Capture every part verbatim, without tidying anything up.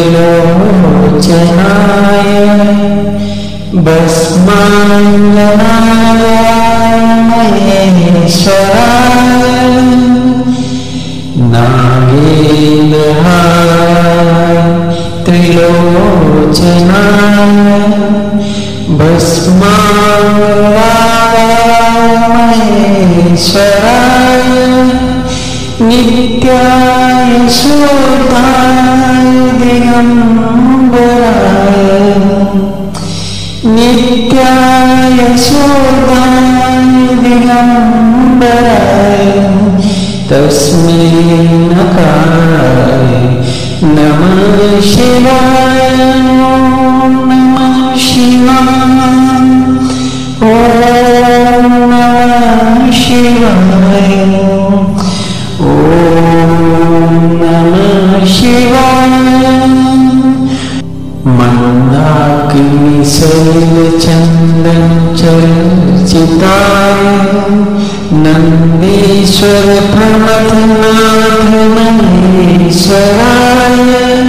त्रिलोचनाय भस्माञ्जनाय महेश्वराय नागेन्द्रहाराय त्रिलोचनाय भस्माङ्गाय महेश्वराय नित्याय शोधाय दिगम्बराय नित्याय शोधाय दिगम्बराय तस्मै नकाराय नमः शिवाय नमः शिवाय ॐ नमः शिवाय ॐ नमः शिवाय मंदाकिनी शैलचंदन चर्चिताय नंदीश्वर प्रमथनाथ महेश्वराय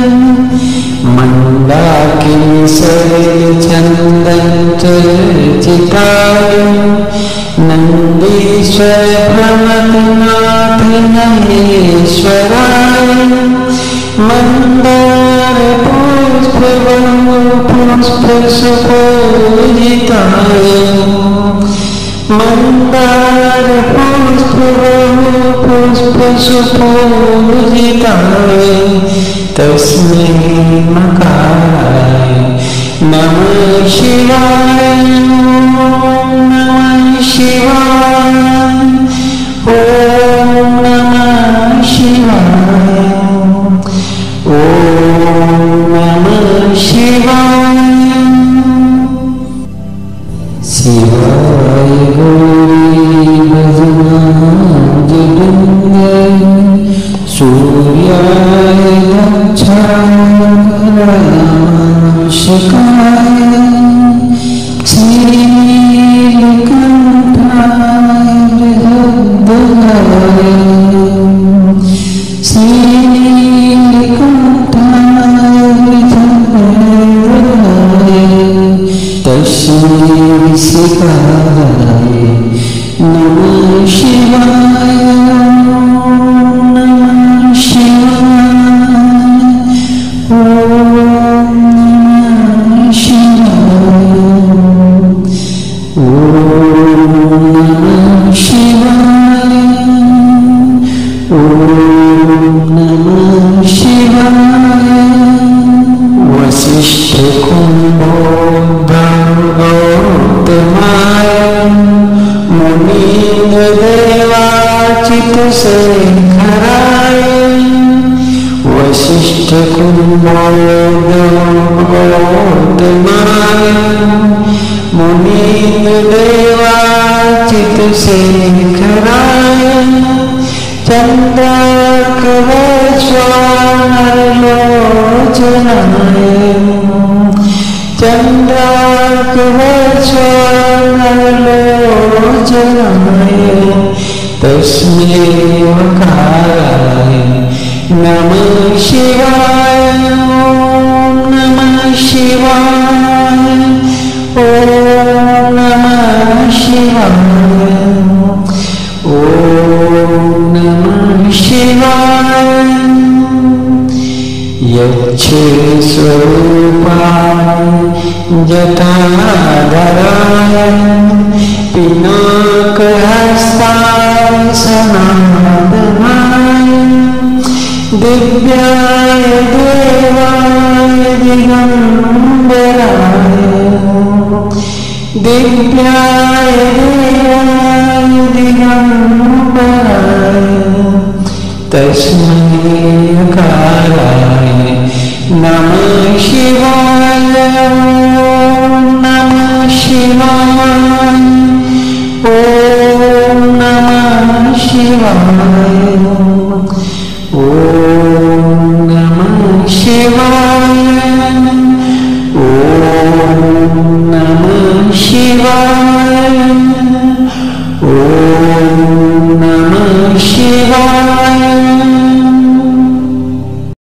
मंदाकिनी शैलचंदन चर्चिताय नंदीश्वर प्रमथनाथ महेश्वराय मंदार पुष्प पुष्प सुपूजिताय मंदार पुष्प पुष्प सुपूजिताय तस्मै नकाराय नमः शिवाय नमः शिवाय ॐ नमः शिवाय ॐ नमः शिवाय शिवाय गौरी भजनाय सूर्याय दक्षाय श्रीकंठाय हृदयाय श्रीकंठाय हृदयाय तस्मै शिवाय नमः शिवाय नमः शिवाय ॐ नमः शिवाय ॐ नमः शिवाय ॐ नमः शिवाय वसिष्ठ कुम्भोद्भवगौतमाय मुनीन्द्रदेवाच्युतशेखराय वसिष्ठ कुम्भोद्भवगौतमाय मुनीन्द्रदेवाच्युतशेखराय चन्द्रार्कवस्वानलोचनाय चन्द्रार्कवस्वानलोचनाय तस्मै नकाराय नमः शिवाय नमः शिवाय ॐ नमः शिवाय ॐ नमः शिवाय यच्छे स्वरूपाय जटाधराय पिनाकहस्ताय सनातनाय दिव्याय देवाय दिगंबराय दिव्याय देवाय दिगंबराय तस्मै नकाराय नमः शिवाय नमः शिवाय ॐ नमः शिवाय ॐ नमः शिवाय ॐ नमः शिवाय ॐ नमः शिवाय